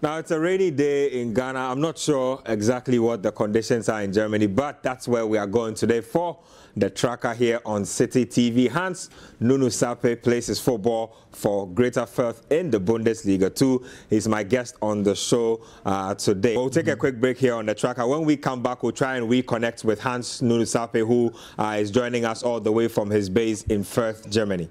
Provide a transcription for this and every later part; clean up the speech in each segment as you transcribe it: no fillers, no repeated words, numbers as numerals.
Now, it's a rainy day in Ghana. I'm not sure exactly what the conditions are in Germany, but that's where we are going today for the tracker here on Citi TV. Hans Nunoo-Sarpei plays his football for Greuther Furth in the Bundesliga 2. He's my guest on the show today. We'll take a quick break here on the tracker. When we come back, we'll try and reconnect with Hans Nunoo-Sarpei, who is joining us all the way from his base in Furth, Germany.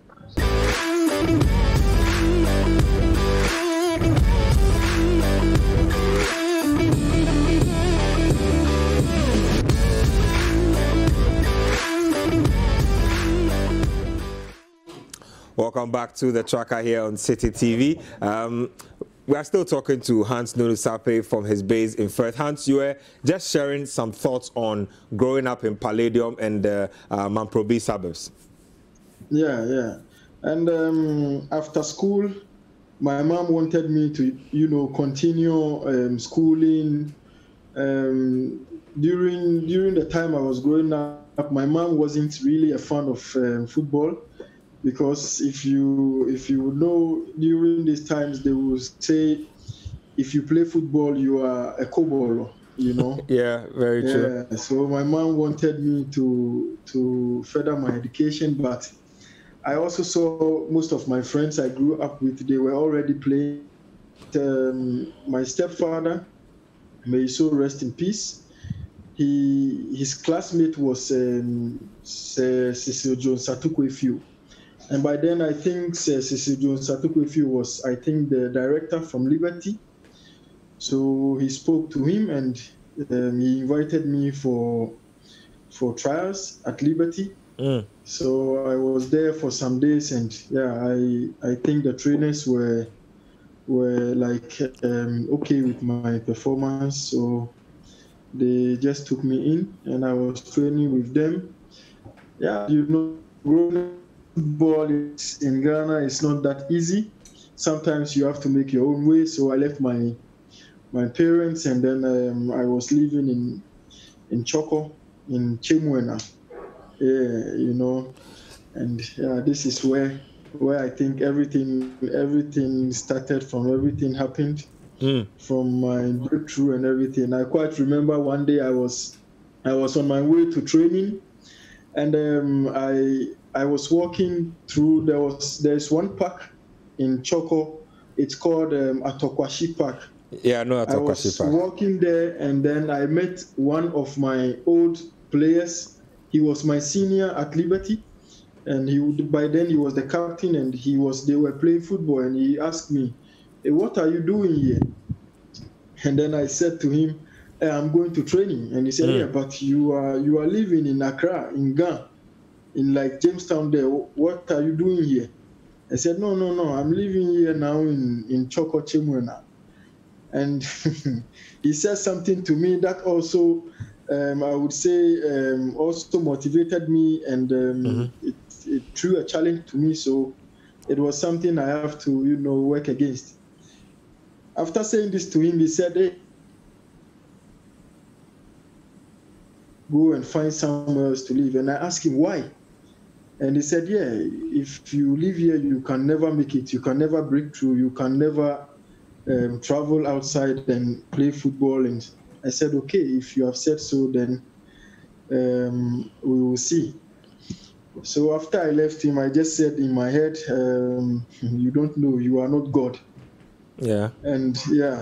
Welcome back to the tracker here on Citi TV. We are still talking to Hans Nunoo-Sarpei from his base in Furth. Hans, you were just sharing some thoughts on growing up in Palladium and the Mamprobi suburbs. Yeah. And after school, my mom wanted me to, continue schooling. During the time I was growing up, my mom wasn't really a fan of football. Because if you know, during these times they will say, if you play football, you are a cobble, Yeah, very true. So my mom wanted me to further my education, but I also saw most of my friends I grew up with, they were already playing. My stepfather, may he so rest in peace, his classmate was Cecil Jones Satukwe. And by then, I think Cecil Jones Satukwe was, the director from Liberty. So he spoke to him and he invited me for trials at Liberty. So I was there for some days, and I think the trainers were like okay with my performance. So they just took me in, and I was training with them. Yeah, football in Ghana is not that easy. Sometimes you have to make your own way. So I left my parents, and then I was living in Choco, in Chemwena. And this is where I think everything started from. Everything happened from my breakthrough and everything. I quite remember one day I was on my way to training, and I was walking through. There's one park in Choco. It's called Atokwashi Park. Yeah, I know Atokwashi Park. I was walking there, and then I met one of my old players. He was my senior at Liberty, and by then he was the captain, and they were playing football, and he asked me, "Hey, what are you doing here?" And then I said to him, "Hey, I'm going to training." And he said, "Yeah, but you are living in Accra, in Ghana, in like Jamestown there. What are you doing here?" I said, No, I'm living here now in Choco Chemwena. And he said something to me that also, I would say, also motivated me, and it threw a challenge to me. So it was something I have to, work against. After saying this to him, he said, "Hey, go and find somewhere else to live." And I asked him why. And he said, "Yeah, if you live here, you can never make it. You can never break through. You can never travel outside and play football." And I said, "Okay, if you have said so, then we will see." So after I left him, I just said in my head, "You don't know, you are not God." Yeah. And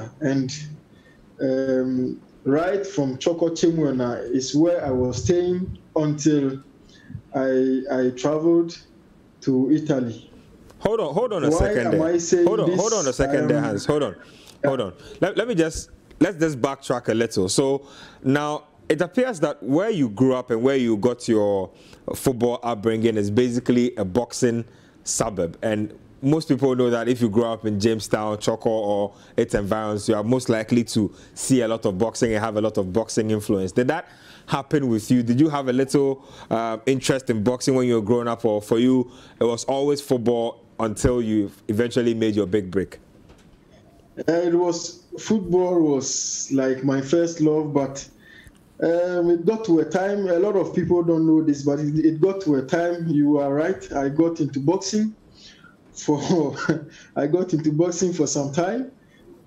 right from Choco Chemwena is where I was staying until I traveled to Italy. Hold on a second there. Hold on a second there, Hans. Hold on. Let's just backtrack a little. So now it appears that where you grew up and where you got your football upbringing is basically a boxing suburb. And most people know that if you grow up in Jamestown, Choco, or its environs, you are most likely to see a lot of boxing and have a lot of boxing influence. Did that happen with you? Did you have a little interest in boxing when you were growing up, or for you it was always football until you eventually made your big break? Football was like my first love, but it got to a time, a lot of people don't know this, but it got to a time, you are right, I got into boxing for some time,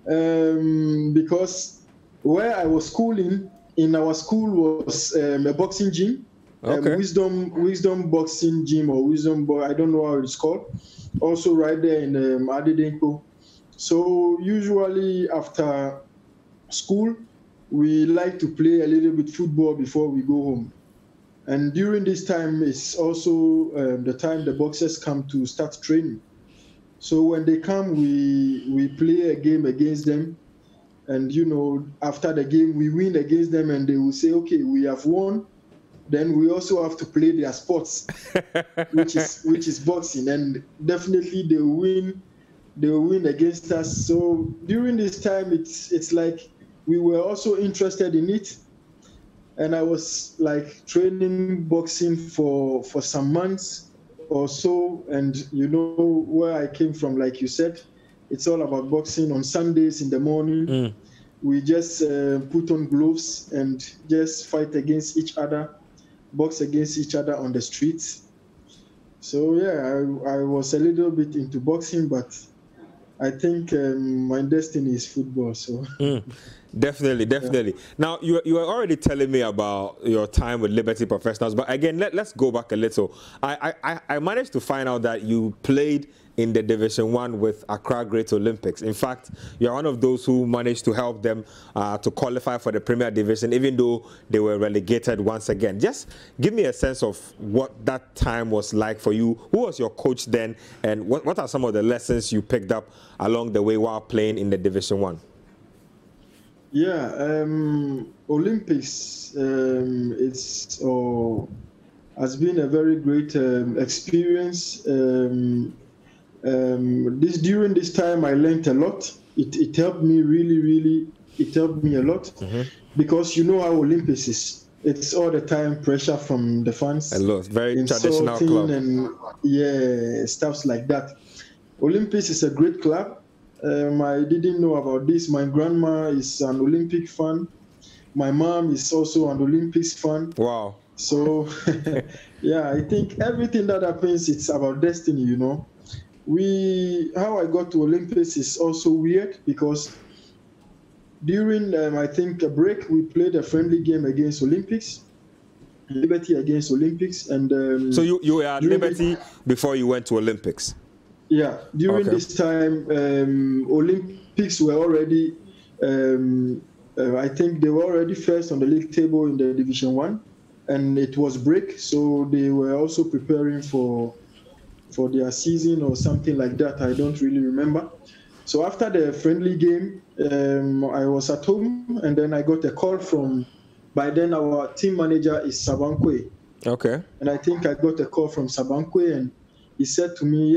because where I was schooling, in our school was a boxing gym, okay. wisdom boxing gym or I don't know how it's called. Also right there in Adedenko. So usually after school, we like to play a little bit football before we go home. And during this time, it's also the time the boxers come to start training. So when they come, we play a game against them. And, you know, after the game, we win against them and they will say, okay, we have won. Then we also have to play their sports, which is boxing. And definitely they will win against us. So during this time, it's like we were also interested in it. And I was like training boxing for some months or so. And you know where I came from, like you said, it's all about boxing on Sundays in the morning. We just put on gloves and just fight against each other, box against each other on the streets. So yeah, I was a little bit into boxing, but I think my destiny is football. So definitely. Yeah. Now you were already telling me about your time with Liberty Professionals, but again, let's go back a little. I managed to find out that you played in the Division 1 with Accra Great Olympics. In fact, you're one of those who managed to help them to qualify for the Premier Division, even though they were relegated once again. Just give me a sense of what that time was like for you. Who was your coach then, and what are some of the lessons you picked up along the way while playing in the Division 1? Yeah, Olympics has been a very great experience. During this time, I learned a lot. It helped me really. It helped me a lot because you know how Olympics is. It's all the time pressure from the fans. A lot, very traditional club, and stuffs like that. Olympics is a great club. I didn't know about this. My grandma is an Olympic fan. My mom is also an Olympics fan. Wow. So, yeah, I think everything that happens, it's about destiny, you know. How I got to Olympics is also weird because during, I think, a break, we played a friendly game against Olympics, Liberty against Olympics. And so you were at Liberty before you went to Olympics? Yeah, during this time, Olympics were already, I think they were already first on the league table in the Division 1, and it was break, so they were also preparing for their season or something like that. I don't really remember. So after the friendly game, I was at home, and then I got a call by then our team manager is Sabankwe. Okay. And I think I got a call from Sabankwe, and he said to me,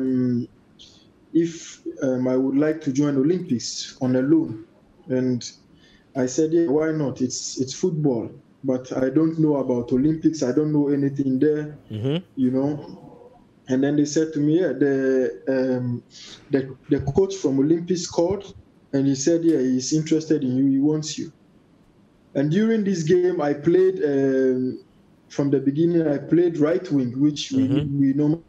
if I would like to join Olympics on a loan. And I said, yeah, why not? It's football, but I don't know about Olympics. I don't know anything there, you know. And then they said to me, yeah, the coach from Olympics called, and he said, yeah, he's interested in you. He wants you. And during this game, I played, from the beginning, I played right wing, which we normally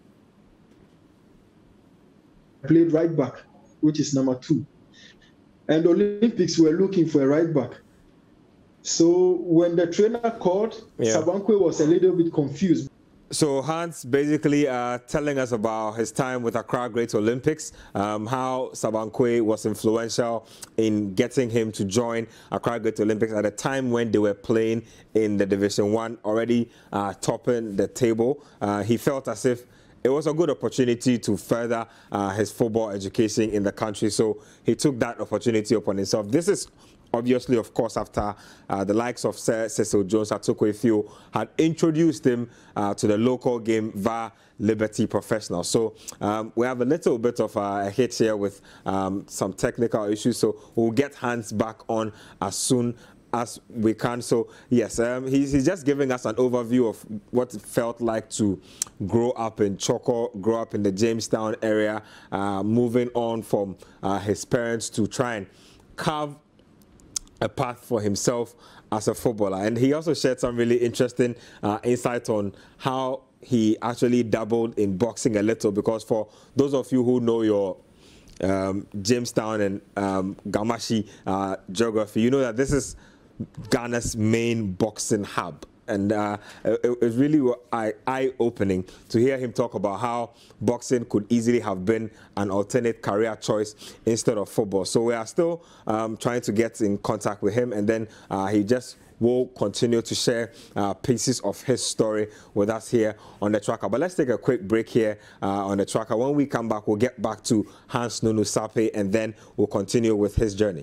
played right back, which is number 2. And Olympics were looking for a right back. So when the trainer called, Sabankwe was a little bit confused. So Hans basically telling us about his time with Accra Great Olympics, how Sabankwe was influential in getting him to join Accra Great Olympics at a time when they were playing in the Division 1, already topping the table. He felt as if it was a good opportunity to further his football education in the country, so he took that opportunity upon himself. This is obviously, of course, after the likes of Sir Cecil Jones Atukwe-Fio had introduced him to the local game via Liberty Professional. So we have a little bit of a hit here with some technical issues, so we'll get Hans back on as soon as we can. So yes, he's just giving us an overview of what it felt like to grow up in Choco, grow up in the Jamestown area, moving on from his parents to try and carve a path for himself as a footballer. And he also shared some really interesting insight on how he actually dabbled in boxing a little, because for those of you who know your Jamestown and Gamashi geography, you know that this is Ghana's main boxing hub. And it really was eye-opening to hear him talk about how boxing could easily have been an alternate career choice instead of football. So we are still trying to get in contact with him, and then he just will continue to share pieces of his story with us here on the tracker. But let's take a quick break here on the tracker. When we come back, we'll get back to Hans Nunoo-Sarpei, and then we'll continue with his journey.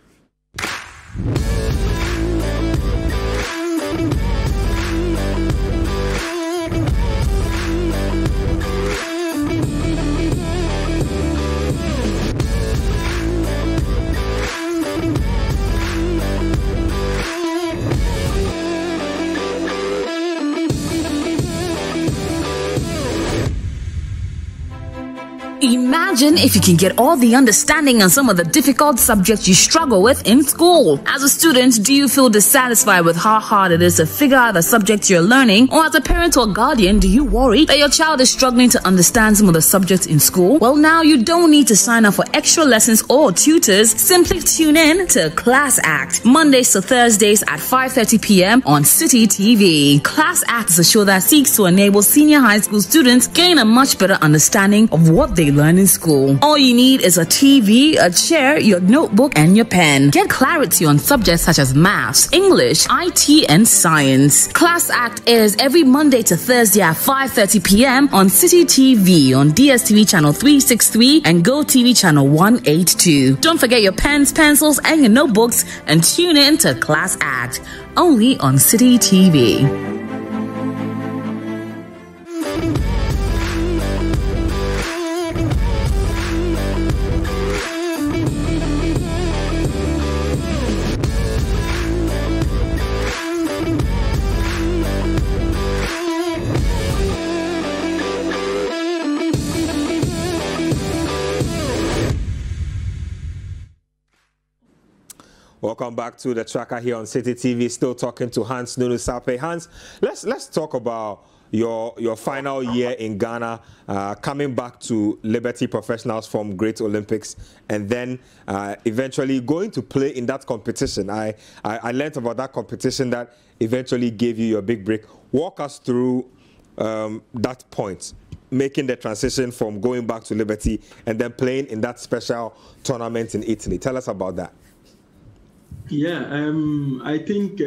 Imagine if you can get all the understanding on some of the difficult subjects you struggle with in school. As a student, do you feel dissatisfied with how hard it is to figure out the subjects you're learning? Or as a parent or guardian, do you worry that your child is struggling to understand some of the subjects in school? Well, now you don't need to sign up for extra lessons or tutors. Simply tune in to Class Act, Mondays to Thursdays at 5:30 p.m. on Citi TV. Class Act is a show that seeks to enable senior high school students gain a much better understanding of what they learn in school. All you need is a TV, a chair, your notebook, and your pen. Get clarity on subjects such as maths, English, IT, and science. Class Act airs every Monday to Thursday at 5:30 p.m. on Citi TV, on DSTV channel 363 and GoTV channel 182. Don't forget your pens, pencils, and your notebooks, and tune in to Class Act, only on Citi TV. Welcome back to the tracker here on Citi TV. Still talking to Hans Nunoo-Sarpei. Hans, let's talk about your final year in Ghana, coming back to Liberty Professionals from Great Olympics, and then eventually going to play in that competition. I learned about that competition that eventually gave you your big break. Walk us through that point, making the transition from going back to Liberty and then playing in that special tournament in Italy. Tell us about that. Yeah, I think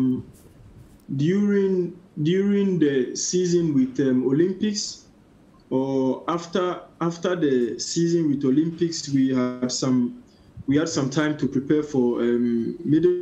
during the season with Olympics, or after the season with Olympics, we had some time to prepare for middle.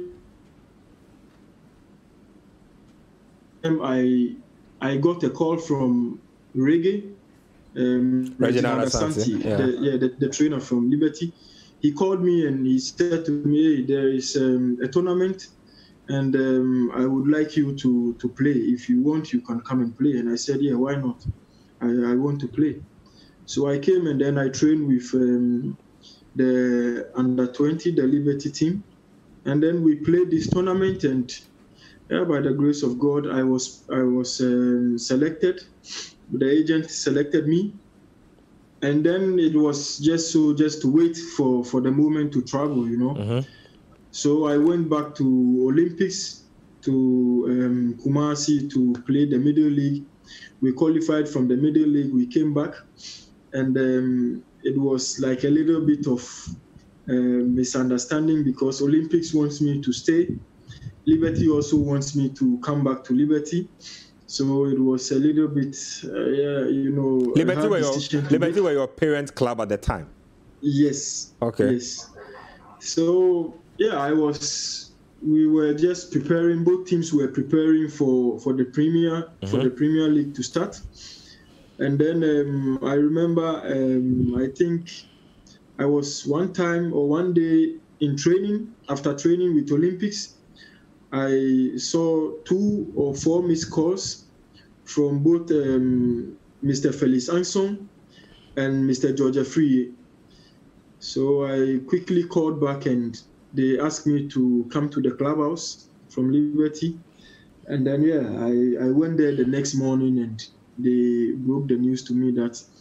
I got a call from Reginald Asante, the trainer from Liberty. He called me and he said to me, hey, there is a tournament, and I would like you to play. If you want, you can come and play. And I said, yeah, why not? I want to play. So I came, and then I trained with the under-20, the Liberty team. And then we played this tournament, and yeah, by the grace of God, I was selected. The agent selected me. And then it was just to wait for the moment to travel, you know. Mm-hmm. So I went back to Olympics, to Kumasi, to play the Middle League. We qualified from the Middle League. We came back, and it was like a little bit of misunderstanding, because Olympics wants me to stay. Liberty also wants me to come back to Liberty. So it was a little bit, you know. Liberty were your parent club at the time? Yes. Okay. Yes. So, yeah, we were just preparing, both teams were preparing for the Premier, for the Premier League to start. And then I remember, I think I was one day in training, after training with Olympics, I saw 2 or 4 missed calls from both Mr. Felix Anson and Mr. George Free. So I quickly called back, and they asked me to come to the clubhouse from Liberty. And then, yeah, I went there the next morning, and they broke the news to me that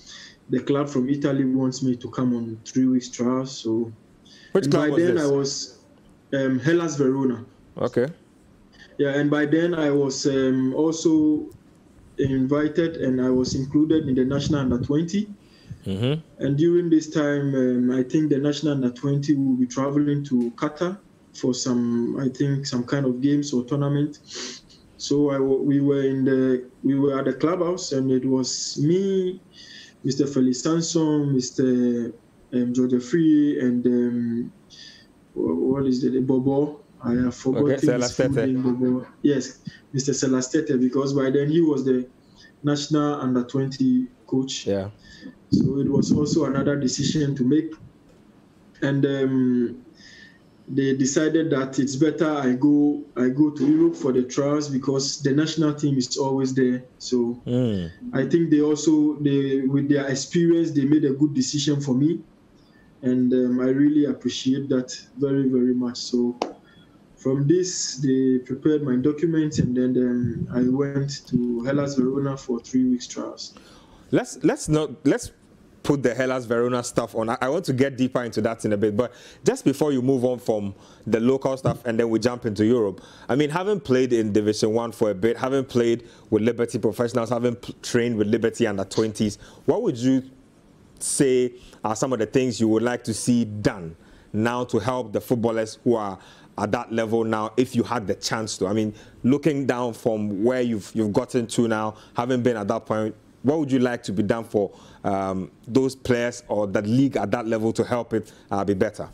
the club from Italy wants me to come on 3 weeks trials. So, which club was this? I was Hellas Verona. Okay. Yeah, and by then I was also invited, and I was included in the national under-20. And during this time, I think the national under-20 will be traveling to Qatar for some kind of games or tournament. So we were at the clubhouse, and it was me, Mr. Felix Sanson, Mr. Greuther Furth, and what is the Bobo? I have forgotten his full name, Bobo. Yes, Mr. Celastete, because by then he was the national under-20 coach. Yeah. So it was also another decision to make, and they decided that it's better I go to Europe for the trials, because the national team is always there. So I think they with their experience, they made a good decision for me, and I really appreciate that very, very much. So from this, they prepared my documents, and then I went to Hellas Verona for 3 weeks trials. Let's put the Hellas Verona stuff on. I want to get deeper into that in a bit, but just before you move on from the local stuff and then we jump into Europe, I mean, having played in Division 1 for a bit, having played with Liberty professionals, having trained with Liberty under-20s, what would you say are some of the things you would like to see done now to help the footballers who are at that level now, if you had the chance to? I mean, looking down from where you've gotten to now, having been at that point, what would you like to be done for those players or that league at that level to help it be better?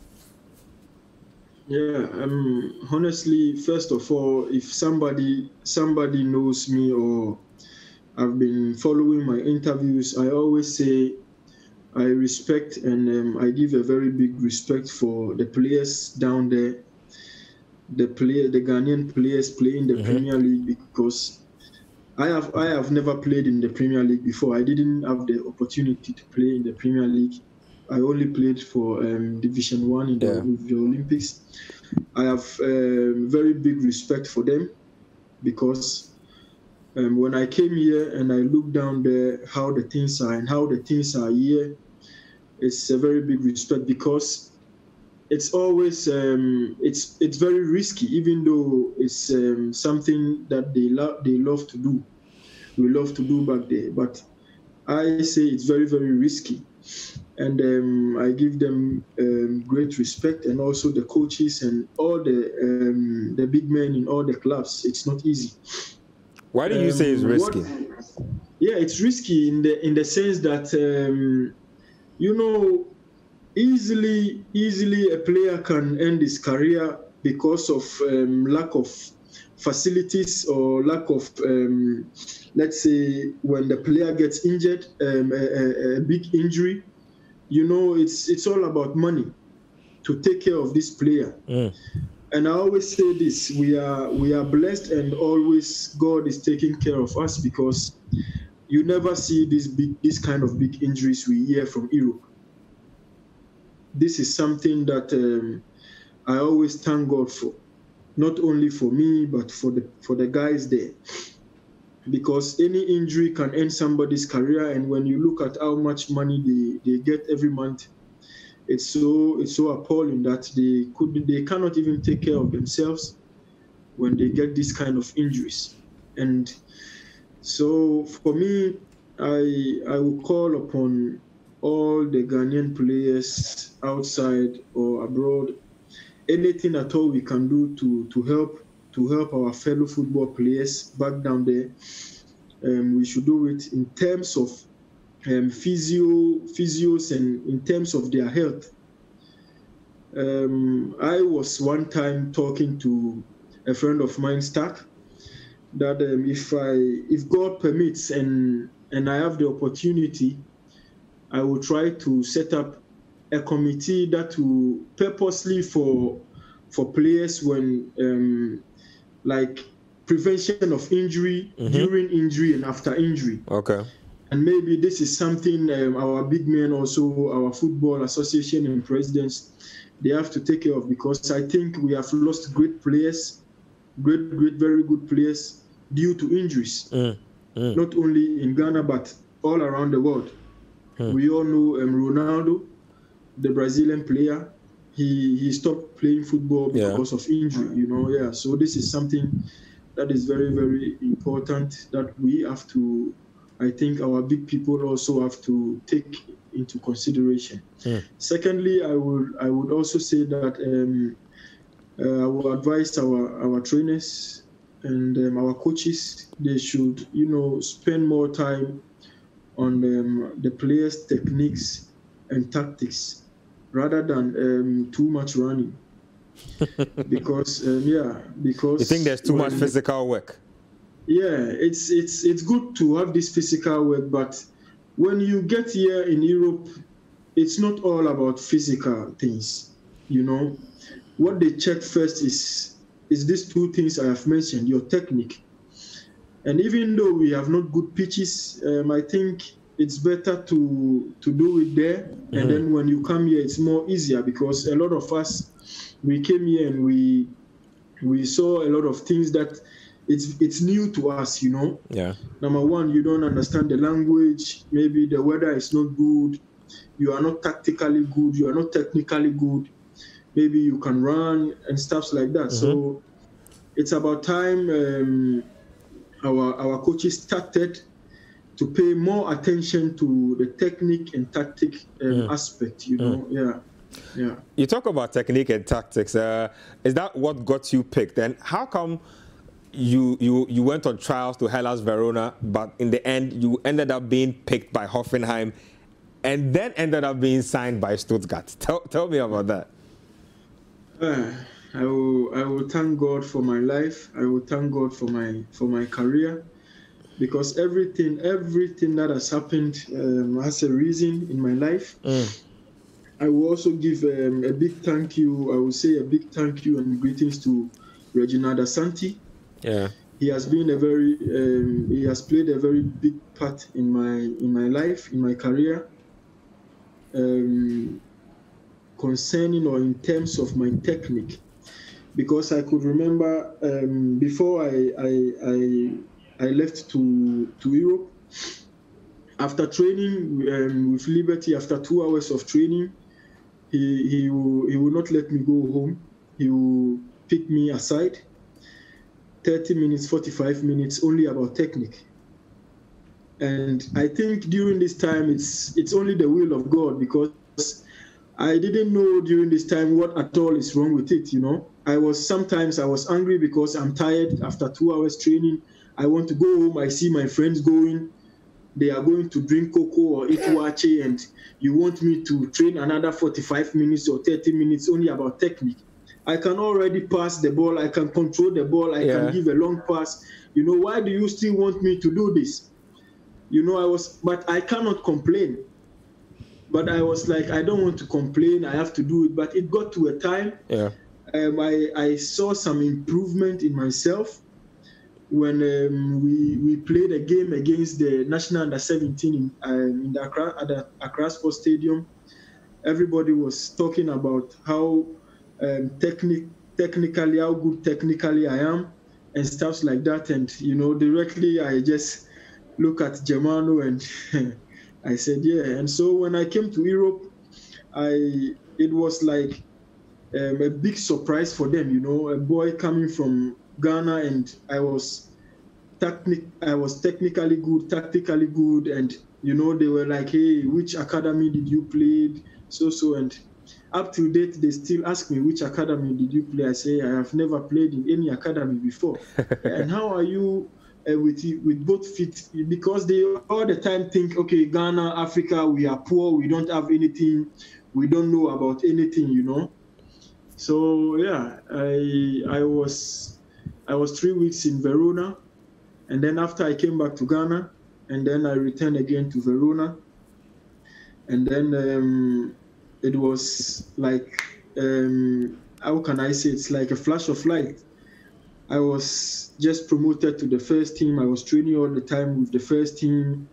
Yeah, honestly, first of all, if somebody knows me or I've been following my interviews, I always say I respect and I give a very big respect for the players down there, the Ghanaian players playing the Premier League, because I have never played in the Premier League before. I didn't have the opportunity to play in the Premier League. I only played for Division 1 in the Olympics. I have very big respect for them, because when I came here and I looked down there how the things are and how the things are here, it's a very big respect, because it's always it's very risky, even though it's something that they love to do. We love to do back there, but I say it's very, very risky, and I give them great respect, and also the coaches and all the big men in all the clubs. It's not easy. Why do you say it's risky? Yeah, it's risky in the sense that easily a player can end his career because of lack of facilities or lack of, let's say, when the player gets injured, a big injury, it's all about money to take care of this player. And I always say this: we are blessed, and always God is taking care of us, because you never see this kind of big injuries we hear from Europe. This is something that I always thank God for, not only for me but for the guys there, because any injury can end somebody's career. And when you look at how much money they get every month, it's so appalling that they cannot even take care of themselves when they get this kind of injuries. And so for me, I will call upon all the Ghanaian players outside or abroad, anything at all we can do to help our fellow football players back down there. We should do it in terms of physios and in terms of their health. I was one time talking to a friend of mine, Stark, that if God permits and I have the opportunity, I will try to set up a committee that will purposely for players when like prevention of injury, during injury and after injury. Okay. And maybe this is something our big men, also our football association and presidents, they have to take care of, because I think we have lost great players, very good players due to injuries, not only in Ghana but all around the world. We all know Ronaldo, the Brazilian player. He stopped playing football because of injury, you know. Yeah, so this is something that is very, very important that we have to, I think our big people also have to take into consideration. Secondly, I would also say that I will advise our trainers and our coaches, they should, you know, spend more time on the players' techniques and tactics rather than too much running. Because because you think there's too much physical work? Yeah, it's good to have this physical work, but when you get here in Europe, it's not all about physical things. You know, what they check first is these two things I have mentioned, your technique. And even though we have not good pitches, I think it's better to do it there. And then when you come here, it's more easier, because a lot of us, we came here and we saw a lot of things that it's new to us, you know. Yeah. Number one, you don't understand the language. Maybe the weather is not good. You are not tactically good. You are not technically good. Maybe you can run and stuff like that. So it's about time our coaches started to pay more attention to the technique and tactic aspect, you know. Yeah. You talk about technique and tactics. Is that what got you picked? And how come you went on trials to Hellas Verona, but in the end you ended up being picked by Hoffenheim, and then ended up being signed by Stuttgart? Tell me about that. I will thank God for my life. I will thank God for my career, because everything that has happened has a reason in my life. I will also give a big thank you. I will say a big thank you and greetings to Reginald Asante. Yeah, he has been he has played a very big part in my life, in my career, concerning or in terms of my technique. Because I could remember before I left to Europe, after training with Liberty, after 2 hours of training, he will not let me go home. He will pick me aside, 30 minutes, 45 minutes, only about technique. And I think during this time, it's only the will of God, because I didn't know during this time what at all is wrong with it, you know. Sometimes I was angry because I'm tired after 2 hours training. I want to go home. I see my friends going. They are going to drink cocoa or eat wache, and you want me to train another 45 minutes or 30 minutes only about technique. I can already pass the ball. I can control the ball. I can give a long pass. You know, why do you still want me to do this? You know, but I cannot complain. But I was like, I don't want to complain. I have to do it. But it got to a time. Yeah. I saw some improvement in myself when we played a game against the National Under-17 in the Accra Sports Stadium. Everybody was talking about how technically, how good technically I am and stuff like that. And, you know, directly I just look at Germano and I said, yeah. And so when I came to Europe, it was like a big surprise for them, you know, a boy coming from Ghana, and I was technically good, tactically good, and you know, they were like, hey, which academy did you play? So and up to date, they still ask me, which academy did you play? I say, I have never played in any academy before. And how are you with both feet? Because they all the time think, okay, Ghana, Africa, we are poor, we don't have anything, we don't know about anything, you know. So yeah, I was 3 weeks in Verona, and then after I came back to Ghana, and then I returned again to Verona, and then it was like, how can I say, it's like a flash of light. I was just promoted to the first team. I was training all the time with the first team.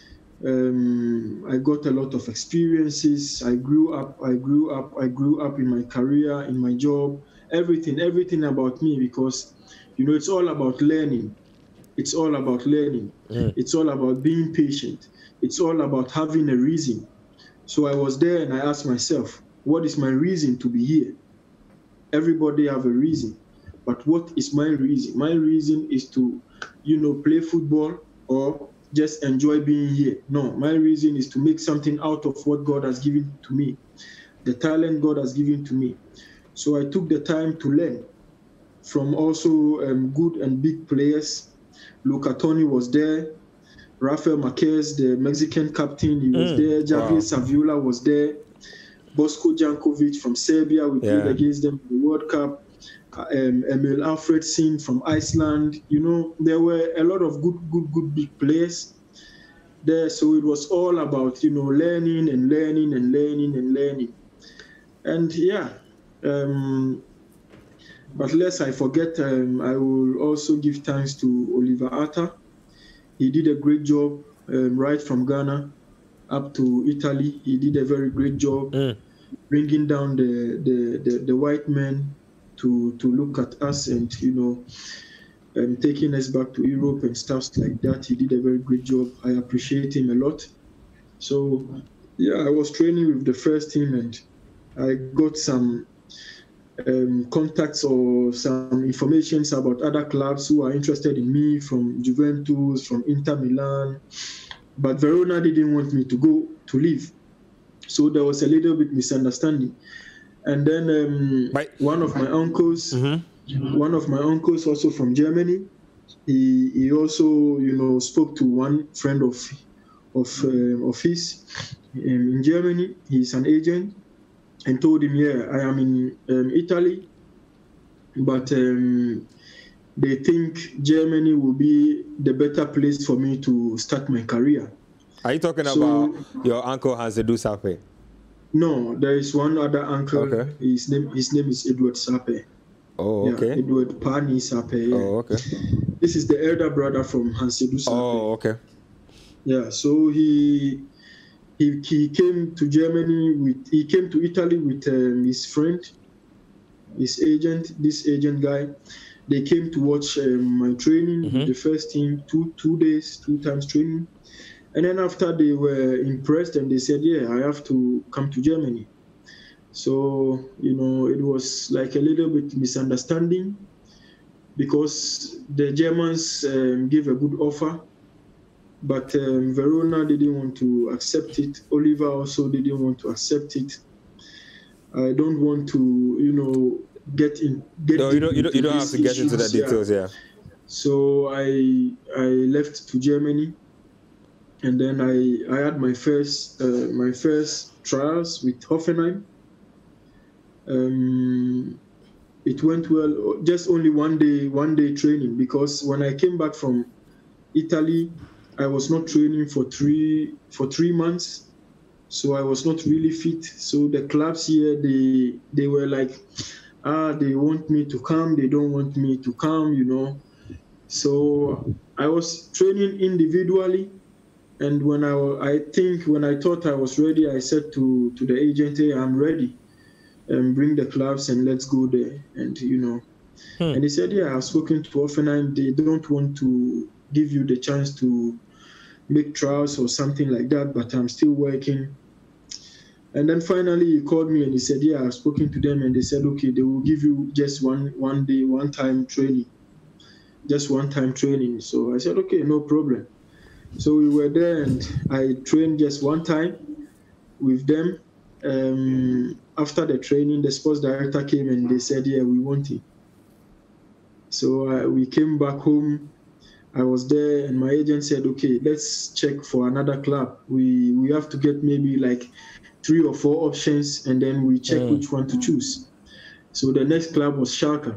I got a lot of experiences. I grew up in my career, in my job, everything about me, because, you know, it's all about learning. It's all about learning. It's all about being patient. It's all about having a reason. So I was there and I asked myself, what is my reason to be here? Everybody have a reason. But what is my reason? My reason is to, play football or just enjoy being here. No, my reason is to make something out of what God has given to me, the talent God has given to me. So I took the time to learn from also good and big players. Luca Toni was there. Rafael Marquez, the Mexican captain, he was there. Javier Saviola was there. Bosko Jankovic from Serbia, we played against them in the World Cup. Emil Alfredson from Iceland. There were a lot of good big players there. So it was all about, learning and learning and learning and learning. And but lest I forget, I will also give thanks to Oliver Atta. He did a great job right from Ghana up to Italy. He did a very great job bringing down the white men to look at us and, taking us back to Europe and stuff like that. He did a very great job. I appreciate him a lot. So, I was training with the first team and I got some contacts or some informations about other clubs who are interested in me, from Juventus, from Inter Milan, but Verona didn't want me to leave. So there was a little bit misunderstanding. And then one of my uncles also from Germany, he also, spoke to one friend of his in Germany. He's an agent. And told him, I am in Italy, but they think Germany will be the better place for me to start my career. Are you talking about your uncle Hans Nunoo-Sarpei? No, there is one other uncle. Okay. His name is Edward Sarpei. Oh, okay. Edward Pani Sarpei. Yeah. Oh, okay. This is the elder brother from Hans Nunoo-Sarpei. Oh, okay. Yeah, so he came to Italy with his friend, his agent, this agent guy. They came to watch my training with the first team, 2 days, 2 times training. And then after they were impressed and they said, I have to come to Germany. So, it was like a little bit misunderstanding because the Germans gave a good offer. But Verona didn't want to accept it. Oliver also didn't want to accept it. I don't want to, get in. No, you don't have to get into the details, So I left to Germany, and then I had my first trials with Hoffenheim. It went well. Just only one day training, because when I came back from Italy, I was not training for 3 months, so I was not really fit. So the clubs here, they were like, they want me to come, they don't want me to come, So I was training individually, and when I thought I was ready, I said to the agent, I'm ready, bring the clubs and let's go there. And and he said, I've spoken to Hoffenheim, they don't want to give you the chance to make trials or something like that, but I'm still working. And then finally he called me and he said, I've spoken to them, and they said, okay, they will give you just one day, one time training. So I said, okay, no problem. So we were there and I trained just one time with them. After the training, the sports director came and they said, we want him. So we came back home. I was there and my agent said, okay, let's check for another club. We have to get maybe like 3 or 4 options, and then we check which one to choose. So the next club was Schalke.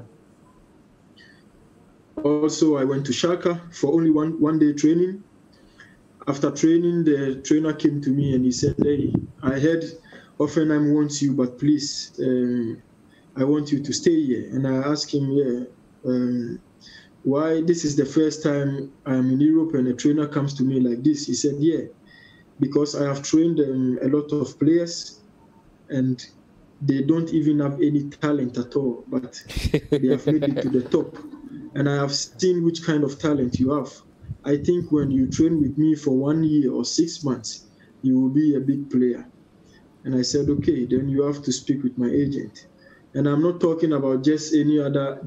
Also, I went to Schalke for only one day training. After training, the trainer came to me and he said, hey, I heard Hoffenheim wants you, but please, I want you to stay here. And I asked him, why this is the first time I'm in Europe and a trainer comes to me like this? He said, because I have trained a lot of players and they don't even have any talent at all, but they have made it to the top. and I have seen which kind of talent you have. I think when you train with me for 1 year or 6 months, you will be a big player. And I said, okay, then you have to speak with my agent. And I'm not talking about just any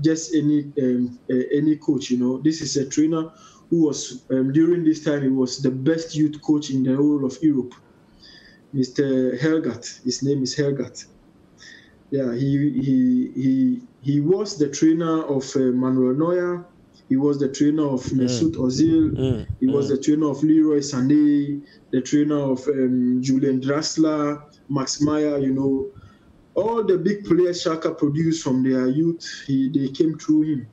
coach. This is a trainer who was during this time he was the best youth coach in the whole of Europe. Mr. Helgat, his name is Helgat. Yeah, he was the trainer of Manuel Neuer. He was the trainer of Mesut Ozil. He was the trainer of Leroy Sané, the trainer of Julian Draxler, Max Meyer. All the big players Schalke produced from their youth, they came through him.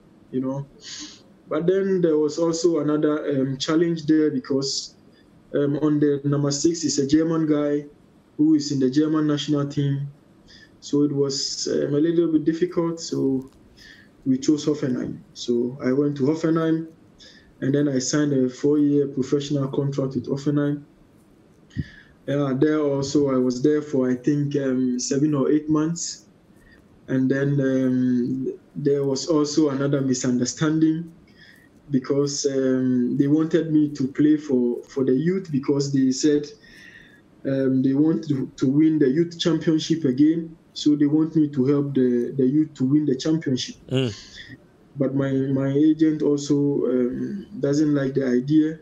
But then there was also another challenge there because on the number 6 is a German guy who is in the German national team. So it was a little bit difficult. So we chose Hoffenheim. So I went to Hoffenheim, and then I signed a 4-year professional contract with Hoffenheim. There also, I was there for, I think, 7 or 8 months. And then there was also another misunderstanding because they wanted me to play for the youth because they said they want to win the youth championship again. So they want me to help the youth to win the championship. But my agent also doesn't like the idea.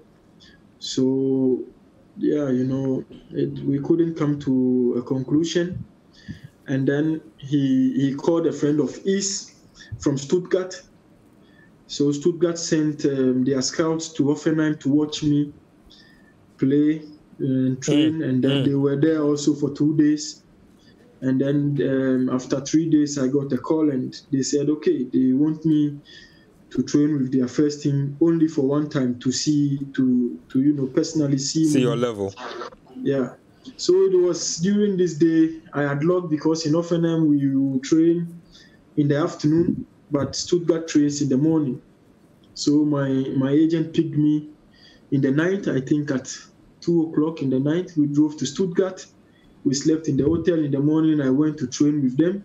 So, yeah, we couldn't come to a conclusion. And then he called a friend of his from Stuttgart. So Stuttgart sent their scouts to Hoffenheim to watch me play and train. And then they were there also for 2 days. And then after 3 days, I got a call and they said, okay, they want me to train with their first team only for one time to personally see your level. Yeah. So it was during this day I had luck because in Hoffenheim we would train in the afternoon, but Stuttgart trains in the morning. So my agent picked me in the night, I think at 2 o'clock in the night. We drove to Stuttgart. We slept in the hotel. In the morning, I went to train with them.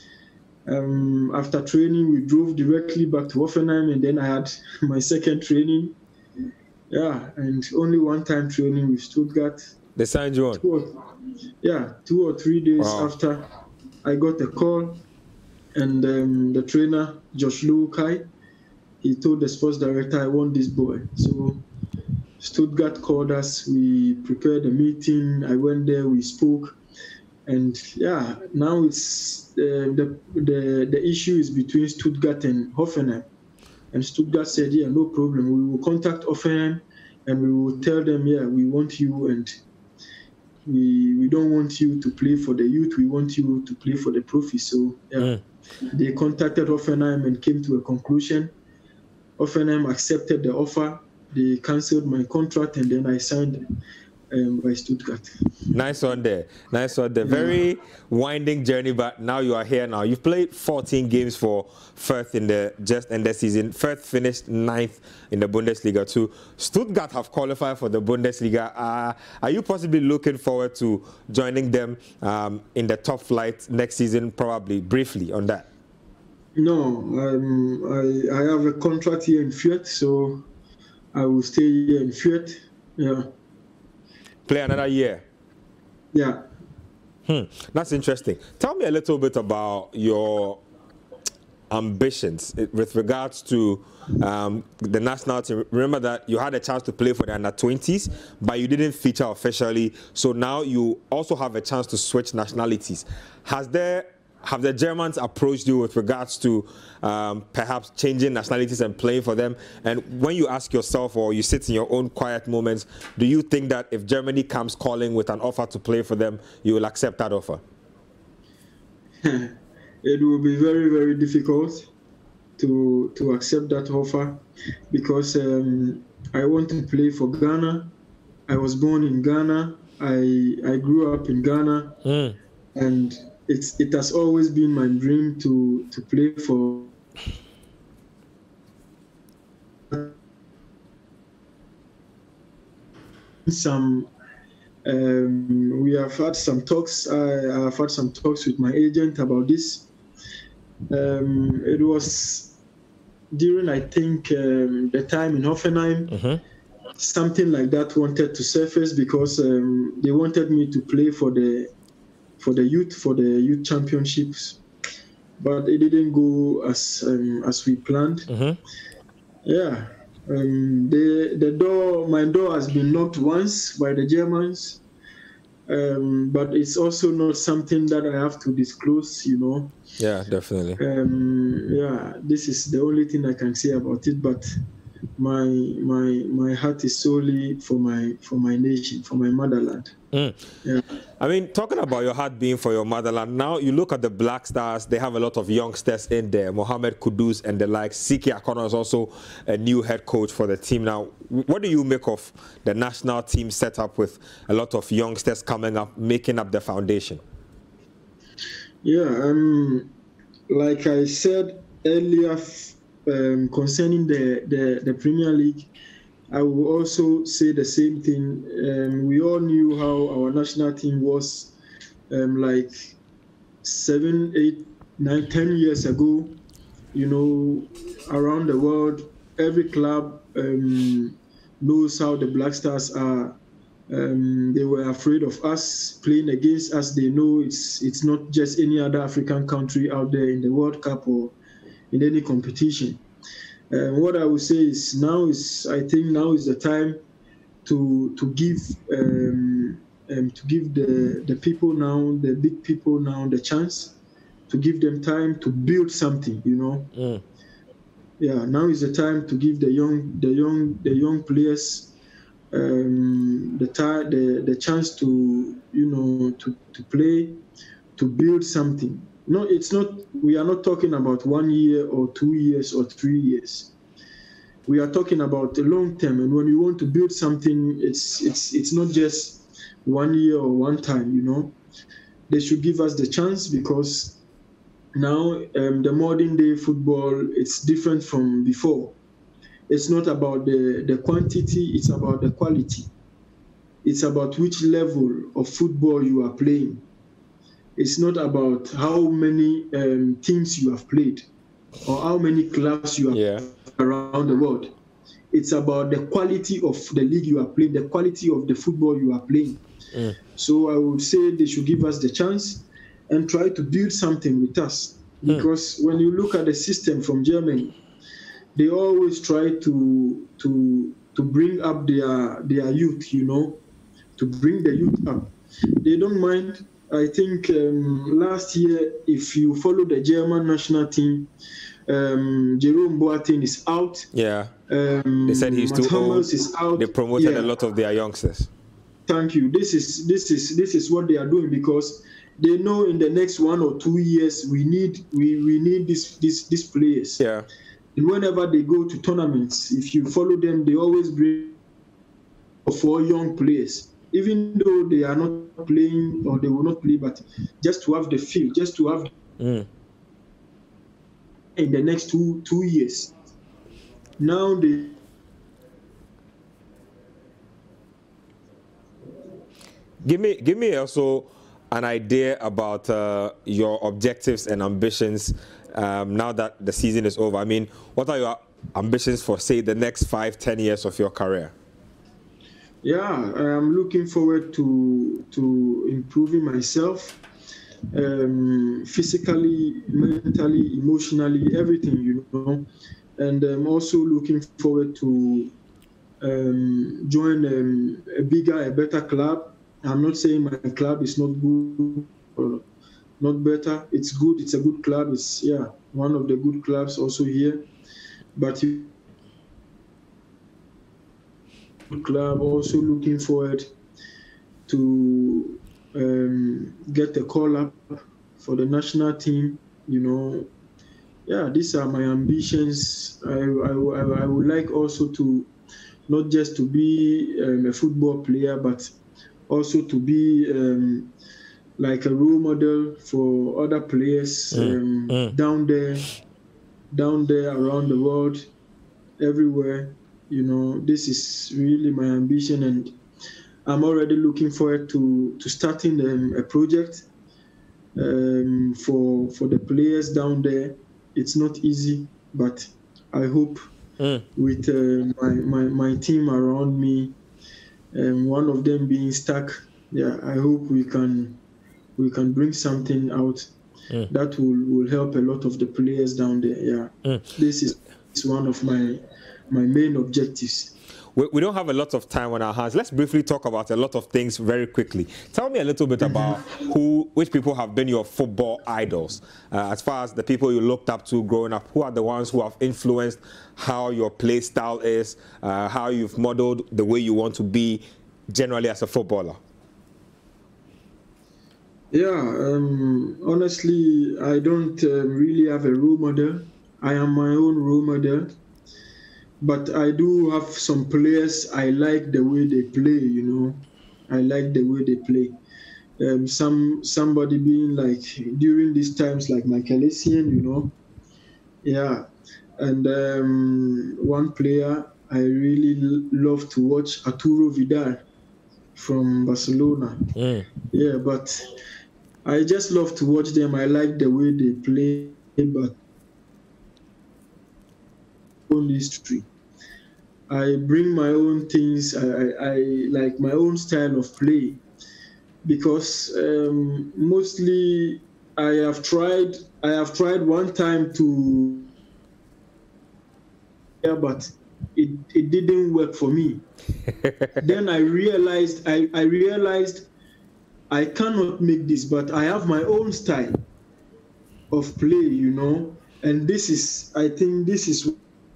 After training, we drove directly back to Hoffenheim, and then I had my second training. Yeah, and only one time training with Stuttgart. They signed you on? 2 or 3 days after, I got a call, and the trainer, Josh Lukai, he told the sports director, I want this boy. So Stuttgart called us, we prepared a meeting, I went there, we spoke, and yeah, now it's the issue is between Stuttgart and Hoffenheim. And Stuttgart said, yeah, no problem, we will contact Hoffenheim and we will tell them, yeah, we want you and we don't want you to play for the youth, we want you to play for the profis. So yeah, they contacted Hoffenheim and came to a conclusion. Hoffenheim accepted the offer. They cancelled my contract and then I signed by Stuttgart. Nice one there. Very winding journey, but now you are here now. You've played 14 games for Furth in the season. Furth finished 9th in the Bundesliga too. Stuttgart have qualified for the Bundesliga. Are you possibly looking forward to joining them in the top flight next season, probably briefly on that? No, I have a contract here in Fürth, so I will stay here in Fürth. Yeah. Play another year? Yeah. That's interesting. Tell me a little bit about your ambitions with regards to the national team. Remember that you had a chance to play for the under-20s, but you didn't feature officially. So now you also have a chance to switch nationalities. Have the Germans approached you with regards to perhaps changing nationalities and playing for them? And when you ask yourself or you sit in your own quiet moments, do you think that if Germany comes calling with an offer to play for them, you will accept that offer? It will be very, very difficult to accept that offer because I want to play for Ghana. I was born in Ghana. I grew up in Ghana. And it has always been my dream to play for some. We have had some talks. I have had some talks with my agent about this. It was during I think the time in Hoffenheim, something like that wanted to surface because they wanted me to play for the youth championships, but it didn't go as we planned. Yeah, my door has been knocked once by the Germans, but it's also not something that I have to disclose, you know. Yeah, definitely. Yeah, this is the only thing I can say about it, but my heart is solely for my nation, for my motherland. Yeah. I mean, talking about your heart being for your motherland, now you look at the Black Stars, they have a lot of youngsters in there, Mohamed Kudus and the like. Siki Akono is also a new head coach for the team now. What do you make of the national team set up with a lot of youngsters coming up, making up the foundation? Yeah, like I said earlier, concerning the Premier League, I will also say the same thing. We all knew how our national team was like 7, 8, 9, 10 years ago. You know, around the world, every club knows how the Black Stars are. They were afraid of us, playing against us. They know it's not just any other African country out there in the World Cup or in any competition. What I would say is I think now is the time to give the people now, the big people now, the chance to give them time to build something, you know. Yeah, now is the time to give the young players the chance to, you know, to play, to build something. No, it's not. We are not talking about 1 year or 2 years or 3 years. We are talking about the long term. And when you want to build something, it's not just 1 year or one time. You know, they should give us the chance, because now the modern day football, it's different from before. It's not about the quantity; it's about the quality. It's about which level of football you are playing. It's not about how many teams you have played or how many clubs you have around the world. It's about the quality of the league you are playing, the quality of the football you are playing. So I would say they should give us the chance and try to build something with us. Because when you look at the system from Germany, they always try to bring up their youth, you know, to bring the youth up. They don't mind. I think last year, if you follow the German national team, Jerome Boateng is out. Yeah. They said he's too old. Is out. They promoted a lot of their youngsters. Thank you. This is what they are doing, because they know in the next 1 or 2 years we need these players. Yeah. And whenever they go to tournaments, if you follow them, they always bring 4 young players, even though they are not playing or they will not play, but just to have the field, just to have in the next two years. Now they give me also an idea about your objectives and ambitions now that the season is over. I mean, what are your ambitions for, say, the next 5-10 years of your career? Yeah, I'm looking forward to improving myself, physically, mentally, emotionally, everything, you know. And I'm also looking forward to join a bigger, a better club. I'm not saying my club is not good or not better. It's good. It's a good club. It's one of the good clubs also here. But club also looking forward to get a call up for the national team, you know. Yeah, these are my ambitions. I would like also to not just to be a football player, but also to be like a role model for other players down there around the world, everywhere. You know, this is really my ambition, and I'm already looking forward to starting a project for the players down there. It's not easy, but I hope with my team around me, one of them being stuck. Yeah, I hope we can bring something out that will help a lot of the players down there. Yeah, this is one of my main objectives. We don't have a lot of time on our hands. Let's briefly talk about a lot of things very quickly. Tell me a little bit about which people have been your football idols. As far as the people you looked up to growing up, who are the ones who have influenced how your play style is, how you've modeled the way you want to be generally as a footballer? Yeah, honestly, I don't really have a role model. I am my own role model. But I do have some players I like the way they play, you know. I like the way they play. Somebody being like during these times like Nketsia, you know. Yeah. And one player I really love to watch, Arturo Vidal from Barcelona. Yeah, but I just love to watch them. I like the way they play, but own history. I bring my own things. I like my own style of play, because mostly I have tried one time to, yeah, but it didn't work for me. Then I realized I cannot make this, but I have my own style of play, you know, and this is, I think this is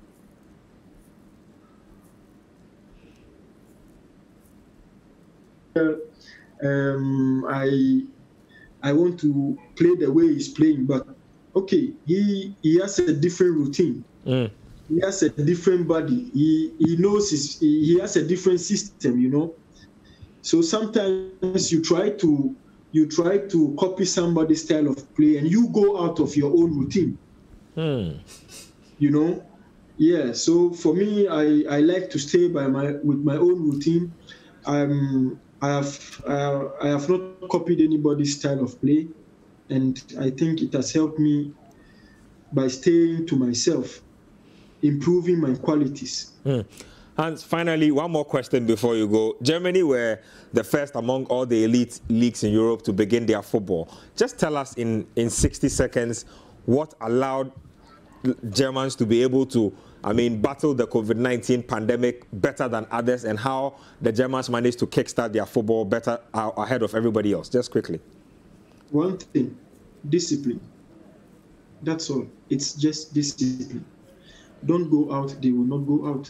I want to play the way he's playing, but okay, he has a different routine. He has a different body. He knows he has a different system, you know. So sometimes you try to copy somebody's style of play, and you go out of your own routine. You know, yeah. So for me, I like to stay with my own routine. I have not copied anybody's style of play, and I think it has helped me by staying to myself, improving my qualities. Hans, finally, one more question before you go. Germany were the first among all the elite leagues in Europe to begin their football. Just tell us in 60 seconds what allowed Germans to be able to, battle the COVID-19 pandemic better than others, and how the Germans managed to kickstart their football better ahead of everybody else. Just quickly. One thing, discipline. That's all. It's just discipline. Don't go out, they will not go out.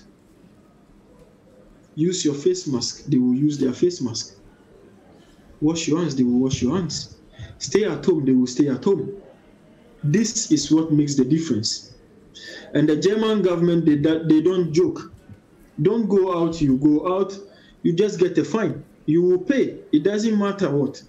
Use your face mask, they will use their face mask. Wash your hands, they will wash your hands. Stay at home, they will stay at home. This is what makes the difference. And the German government, they don't joke. Don't go out, you go out, you just get a fine. You will pay. It doesn't matter what.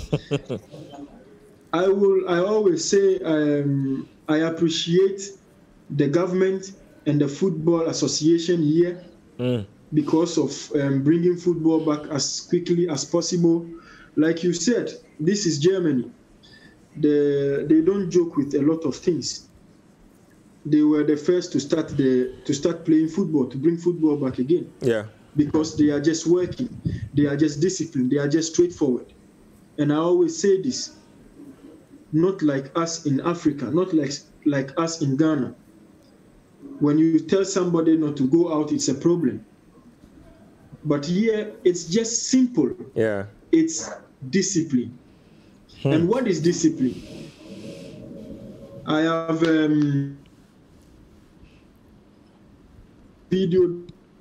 I always say I appreciate the government and the Football Association here because of bringing football back as quickly as possible. Like you said, this is Germany. They don't joke with a lot of things. They were the first to start playing football, to bring football back again. Yeah. Because they are just working, they are just disciplined, they are just straightforward. And I always say this, not like us in Africa, not like us in Ghana. When you tell somebody not to go out, it's a problem. But here, it's just simple. Yeah. It's discipline. And what is discipline? I have video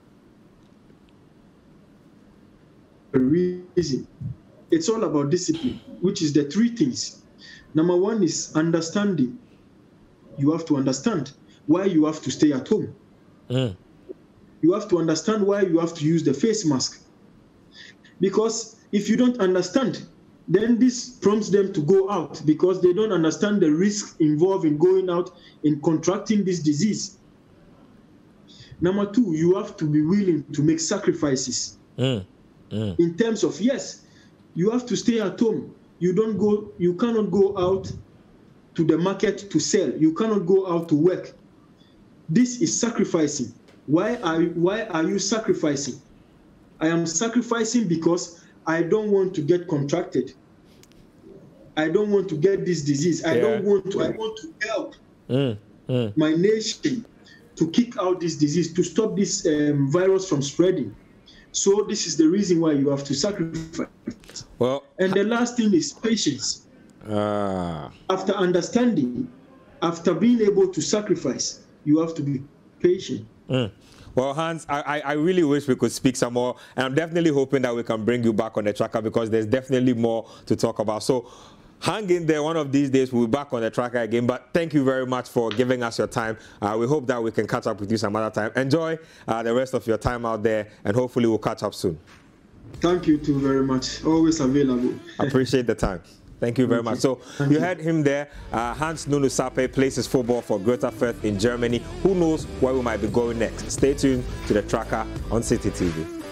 reason. It's all about discipline, which is the three things. Number one is understanding. You have to understand why you have to stay at home. You have to understand why you have to use the face mask. Because if you don't understand, then this prompts them to go out, because they don't understand the risk involved in going out and contracting this disease. Number two, you have to be willing to make sacrifices. In terms of, yes, you have to stay at home. You cannot go out to the market to sell. You cannot go out to work. this is sacrificing. Why are you sacrificing? I am sacrificing because I don't want to get contracted. I don't want to get this disease. I want to help my nation to kick out this disease, to stop this virus from spreading. So this is the reason why you have to sacrifice. Well, and the last thing is patience. After understanding, after being able to sacrifice, you have to be patient. Well, Hans, I really wish we could speak some more, and I'm definitely hoping that we can bring you back on the tracker, because there's definitely more to talk about. So hang in there. One of these days we'll be back on the tracker again. But thank you very much for giving us your time. We hope that we can catch up with you some other time. Enjoy the rest of your time out there, and hopefully we'll catch up soon. Thank you too very much. Always available. Appreciate the time. Thank you very much. So you heard him there. Hans Nunoo-Sarpei plays his football for Greuther Furth in Germany. Who knows where we might be going next? Stay tuned to the tracker on Citi TV.